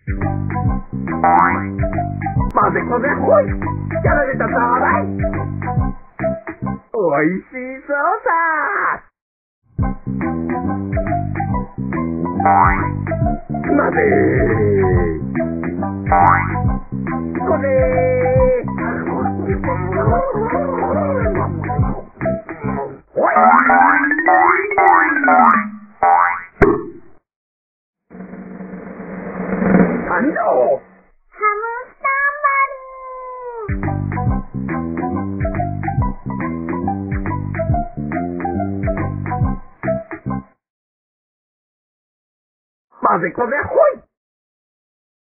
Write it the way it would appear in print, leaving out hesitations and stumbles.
混ぜこぜほい。やられたぞーだい。おいしそうさー。混ぜー。こぜ誕生。 ハムスターバリン。 混ぜこぜほい。